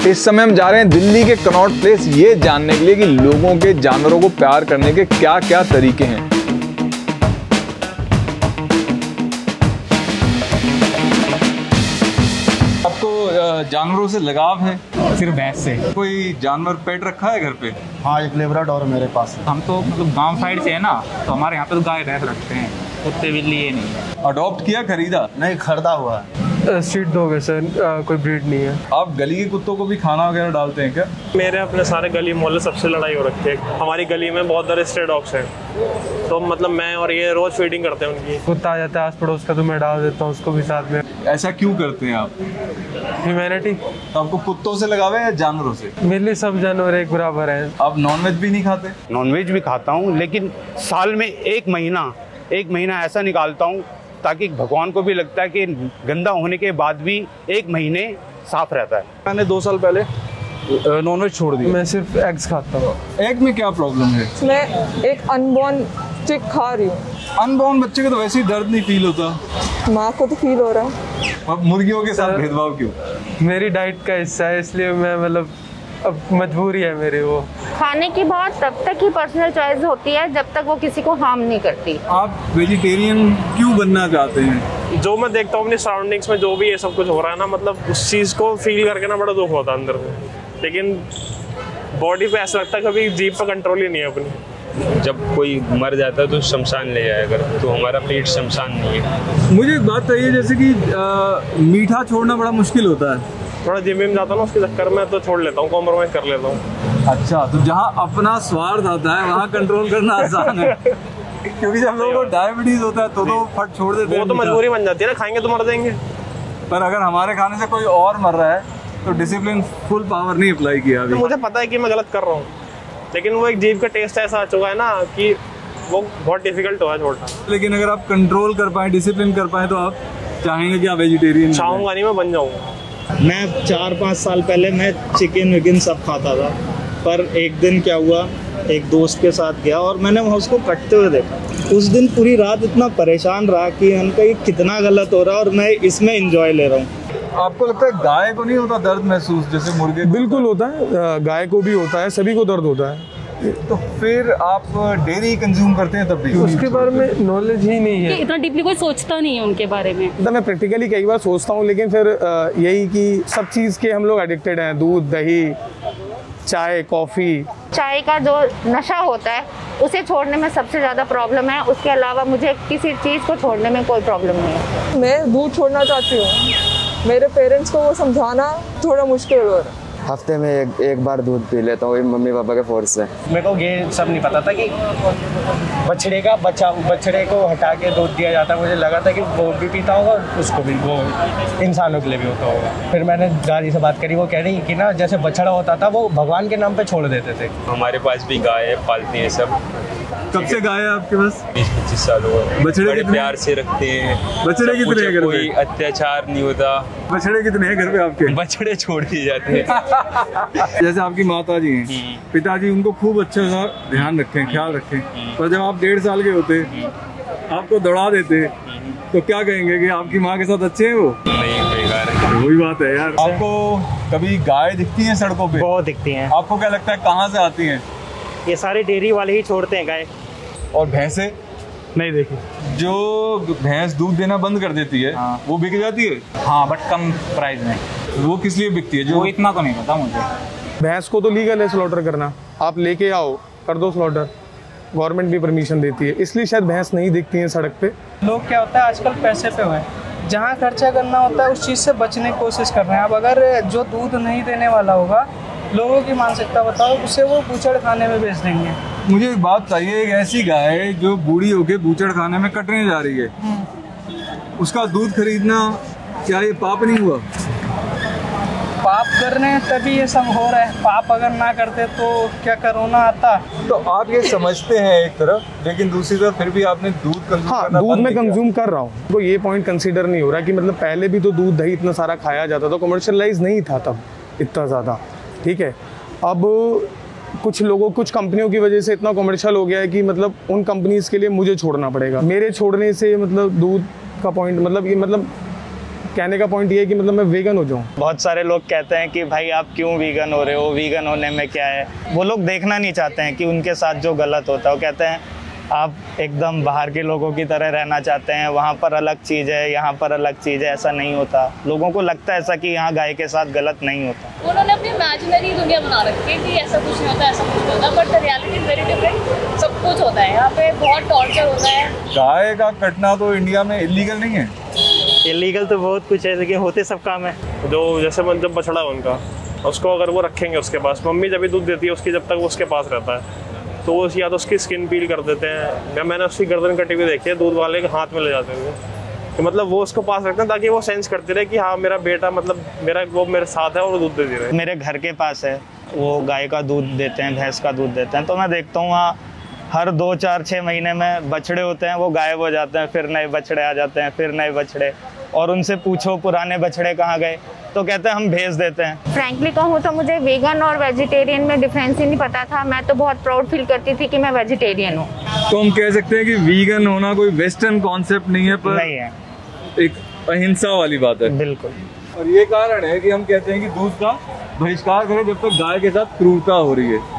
इस समय हम जा रहे हैं दिल्ली के कनॉट प्लेस ये जानने के लिए कि लोगों के जानवरों को प्यार करने के क्या क्या तरीके हैं। आपको जानवरों से लगाव है? सिर्फ भैंस से। कोई जानवर पेट रखा है घर पे? हाँ, एक लेब्राडोर मेरे पास है। हम तो मतलब गांव साइड से है ना, तो हमारे यहाँ पे तो गाय भैंस रखते हैं, कुत्ते बिल्ली ये नहीं है। अडॉप्ट किया, खरीदा? नहीं, खरीदा हुआ है। स्ट्रीट डॉग है सर, कोई ब्रीड नहीं है। आप गली के कुत्तों को भी खाना वगैरह डालते हैं क्या? मेरे अपने सारे गली मोहल्ले सबसे लड़ाई हो रखी है। हमारी गली में बहुत सारे स्ट्रे डॉग्स हैं, तो मतलब मैं और ये रोज फीडिंग करते हैं उनकी। कुत्ता आ जाता है आस पड़ोस का तो मैं डाल देता हूँ उसको भी साथ में। ऐसा क्यों करते हैं आप? ह्यूमैनिटी। तो आपको कुत्तों से लगाव है या जानवरों से? मेरे लिए सब जानवर एक बराबर हैं। आप नॉनवेज भी नहीं खाते? नॉनवेज भी खाता हूँ, लेकिन साल में एक महीना ऐसा निकालता हूँ ताकि भगवान को भी लगता है कि गंदा होने के बाद भी एक महीने साफ रहता है। मैंने 2 साल पहले नॉनवेज छोड़ दिया। मैं सिर्फ एग्स खाता हूँ। एग में क्या प्रॉब्लम है? मैं एक अनबॉर्न चिक खा रही हूँ। अनबॉर्न बच्चे को तो वैसे ही दर्द नहीं फील होता। माँ को तो फील हो रहा है। अब मुर्गियों के साथ भेदभाव क्यों? मेरी डाइट का हिस्सा है, इसलिए मैं मतलब अब मजबूरी है मेरी। वो खाने की बात तब तक ही पर्सनल चॉइस होती है जब तक वो किसी को हार्म नहीं करती। आप वेजिटेरियन क्यों बनना चाहते हैं? जो मैं देखता हूँ अपनी सराउंडिंग्स में जो भी ये सब कुछ हो रहा है ना, मतलब उस चीज़ को फील करके ना बड़ा दुख होता है अंदर से, लेकिन बॉडी पे ऐसा लगता है कभी जीभ पे कंट्रोल ही नहीं है अपनी। जब कोई मर जाता है तो शमशान ले जाया कर, तो हमारा पेट शमशान नहीं है। मुझे एक बात चाहिए, जैसे कि मीठा छोड़ना बड़ा मुश्किल होता है। थोड़ा जिम में जाता हूँ ना, उसके चक्कर में तो छोड़ लेता हूँ, कॉम्प्रोमाइज कर लेता हूँ। अच्छा, तो जहाँ अपना स्वार्थ आता है वहाँ कंट्रोल करना आसान है। क्योंकि जब लोगों को डायबिटीज होता है तो फट छोड़ देते हैं। वो तो मजबूरी बन जाती है ना, खाएंगे तो मर जाएंगे। पर अगर हमारे खाने से कोई और मर रहा है तो डिसिप्लिन फुल पावर नहीं अप्लाई किया अभी। तो मुझे पता है कि मैं गलत कर रहा हूँ, लेकिन वो एक जीभ का टेस्ट ऐसा आ चुका है ना कि वो बहुत डिफिकल्ट हुआ है छोड़ना। लेकिन अगर आप कंट्रोल कर पाए, डिसिप्लिन कर पाए, तो आप चाहेंगे कि आप वेजिटेरियन? चाहूँगा नहीं, मैं बन जाऊँगा। मैं 4-5 साल पहले मैं चिकन विकन सब खाता था, पर एक दिन क्या हुआ, एक दोस्त के साथ गया और मैंने वहाँ उसको कटते हुए देखा। उस दिन पूरी रात इतना परेशान रहा कि उनका ये कितना गलत हो रहा है और मैं इसमें एंजॉय ले रहा हूँ। आपको लगता है गाय को नहीं होता दर्द महसूस जैसे मुर्गे? बिल्कुल होता है, गाय को भी होता है, सभी को दर्द होता है। तो फिर आप डेयरी कंज्यूम करते हैं तब भी? उसके बारे में नॉलेज ही नहीं है, इतना डीपली कोई सोचता नहीं है उनके बारे में। मतलब मैं प्रैक्टिकली कई बार सोचता हूँ, लेकिन फिर यही कि सब चीज़ के हम लोग एडिक्टेड हैं। दूध, दही, चाय, कॉफ़ी। चाय का जो नशा होता है उसे छोड़ने में सबसे ज़्यादा प्रॉब्लम है, उसके अलावा मुझे किसी चीज़ को छोड़ने में कोई प्रॉब्लम नहीं है। मैं दूध छोड़ना चाहती हूँ। मेरे पेरेंट्स को वो समझाना थोड़ा मुश्किल हो रहा है। हफ्ते में एक बार दूध पी लेता हूँ, मम्मी पापा के फोर्स से। मेरे को ये सब नहीं पता था कि बछड़े को हटा के दूध दिया जाता है। मुझे लगा था कि वो भी पीता होगा, उसको भी, वो इंसानों के लिए भी होता होगा। फिर मैंने दादी से बात करी, वो कह रही कि ना जैसे बछड़ा होता था वो भगवान के नाम पे छोड़ देते थे। हमारे पास भी गाय है, पालती है सब। कब से गाय है आपके पास? 20-25 साल हुआ। बछड़े बड़े कितने? प्यार से रखते हैं। बछड़े कितने हैं घर पे? कोई अत्याचार नहीं होता। बछड़े कितने हैं घर पे आपके? बछड़े छोड़ दिए जाते हैं। जैसे आपकी माता जी हैं, पिताजी उनको खूब अच्छा सा ध्यान रखें, ख्याल रखें, पर जब आप 1.5 साल के होते आपको दौड़ा देते तो क्या कहेंगे कि आपकी माँ के साथ अच्छे हैं वो? नहीं, बेकार है। वही बात है यार। आपको कभी गाय दिखती है सड़कों पे? बहुत दिखती हैं। आपको क्या लगता है कहाँ से आती हैं? ये सारे डेयरी वाले ही छोड़ते हैं गाय। और भैंसे? नहीं देखी। जो भैंस दूध देना बंद कर देती है, हाँ। वो बिक जाती है? हाँ, बट कम प्राइस में। वो किस लिए बिकती है? जो वो इतना तो नहीं पता मुझे। भैंस को तो लीगल है स्लॉटर करना, आप लेके आओ, कर दो स्लॉटर, गवर्नमेंट भी परमिशन देती है, इसलिए शायद भैंस नहीं दिखती है सड़क पे। लोग क्या होता है आजकल पैसे पे हुए, जहाँ खर्चा करना होता है उस चीज़ से बचने की कोशिश कर रहे हैं। अब अगर जो दूध नहीं देने वाला होगा, लोगों की मानसिकता बताओ, उसे वो बूचड़ खाने में बेच देंगे। मुझे एक बात चाहिए, एक ऐसी गाय जो बूढ़ी होके बूचड़ खाने में कटने जा रही है, उसका दूध खरीदना क्या ये पाप नहीं हुआ? पाप कर रहे हैं तभी ये सब हो रहा है। पाप अगर ना करते तो क्या कोरोना आता? तो आप ये समझते हैं एक तरफ, लेकिन दूसरी तरफ फिर भी आपने दूध कंज्यूम करना दूध में कंज्यूम कर रहा हूँ, तो ये पॉइंट कंसीडर नहीं हो रहा कि मतलब पहले भी तो दूध दही इतना सारा खाया जाता था, कमर्शियलाइज नहीं था तब इतना ज़्यादा। ठीक है, अब कुछ कंपनियों की वजह से इतना कमर्शियल हो गया है कि मतलब उन कंपनीज के लिए मुझे छोड़ना पड़ेगा। मेरे छोड़ने से मतलब दूध का पॉइंट मतलब ये मतलब कहने का पॉइंट ये है कि मतलब मैं वेगन हो जाऊँ। बहुत सारे लोग कहते हैं कि भाई आप क्यों वीगन हो रहे हो, वीगन होने में क्या है। वो लोग देखना नहीं चाहते हैं कि उनके साथ जो गलत होता है। वो कहते हैं आप एकदम बाहर के लोगों की तरह रहना चाहते हैं, वहाँ पर अलग चीज़ है, यहाँ पर अलग चीज़ है। ऐसा नहीं होता, लोगों को लगता है ऐसा कि यहाँ गाय के साथ गलत नहीं होता। उन्होंने अपनी इमेजिनरी दुनिया बना रखी है कि ऐसा कुछ नहीं होता, ऐसा कुछ नहीं होता, but the reality is very different. सब कुछ होता है यहाँ पे, बहुत टॉर्चर होता है। गाय का कटना तो इंडिया में इलीगल नहीं है। इलीगल तो बहुत कुछ है, लेकिन होते सब काम है। जो जैसे जब बछड़ा है उनका, उसको अगर वो रखेंगे उसके पास, मम्मी जब भी दूध देती है उसकी, जब तक वो उसके पास रहता है तो वो या तो उसकी स्किन पील कर देते हैं, मैंने उसकी गर्दन कटी हुई देखी है, दूध वाले के हाथ में ले जाते हैं। तो मतलब वो उसको पास रखते हैं ताकि वो सेंस करते रहे कि हाँ मेरा बेटा मतलब वो मेरे साथ है और दूध दे दे रहे। मेरे घर के पास है, वो गाय का दूध देते हैं, भैंस का दूध देते हैं। तो मैं देखता हूँ वहाँ हर 2, 4, 6 महीने में बछड़े होते हैं, वो गायब हो जाते हैं, फिर नए बछड़े आ जाते हैं, फिर नए बछड़े। और उनसे पूछो पुराने बछड़े कहाँ गए, तो कहते हैं हम भेज देते हैं। फ्रैंकली कहूँ तो मुझे वेगन और वेजिटेरियन में डिफरेंस ही नहीं पता था। मैं तो बहुत प्राउड फील करती थी कि मैं वेजिटेरियन हूँ। तो हम कह सकते हैं कि वीगन होना कोई वेस्टर्न कॉन्सेप्ट नहीं है, पर नहीं है, एक अहिंसा वाली बात है। बिल्कुल। और ये कारण है कि हम कहते हैं कि दूध का बहिष्कार करें जब तक गाय के साथ क्रूरता हो रही है।